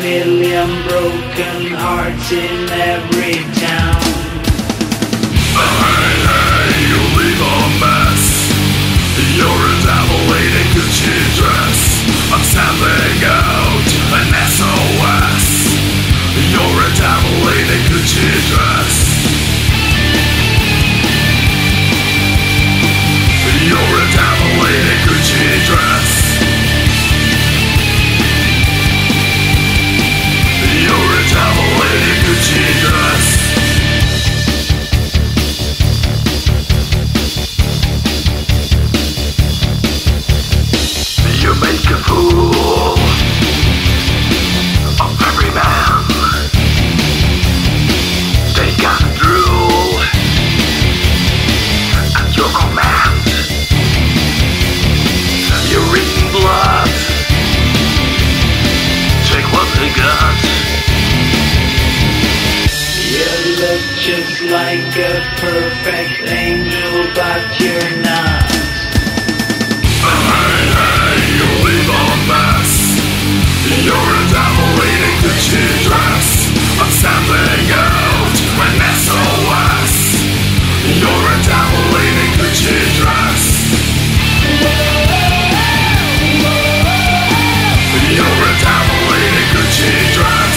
million broken hearts in every town. Hey, hey, you leave a mess. You're a devil eating Gucci dress. I'm sending out an SOS. You're a devil eating Gucci dress. You're a devil eating Gucci dress. You're a devil eating Gucci dress. You make a fool of every man. They got drool at your command. You're eating blood. Take what they got. You look just like a perfect angel, but you're not. Hey, hey, you leave a mess. You're a devil eating Gucci dress. I'm sending out an SOS. You're a devil eating Gucci dress. You're a devil eating Gucci dress.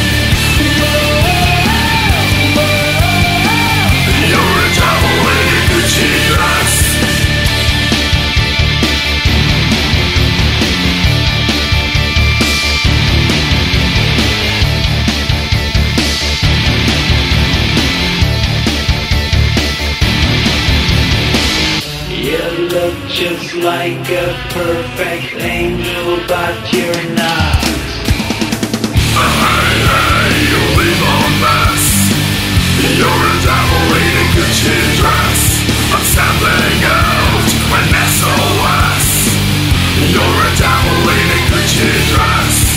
You're a devil eating Gucci dress. You look just like a perfect angel, but you're not. Hey, hey, you leave a mess. You're a devil eating Gucci dress. I'm sending out an SOS. You're a devil eating Gucci dress.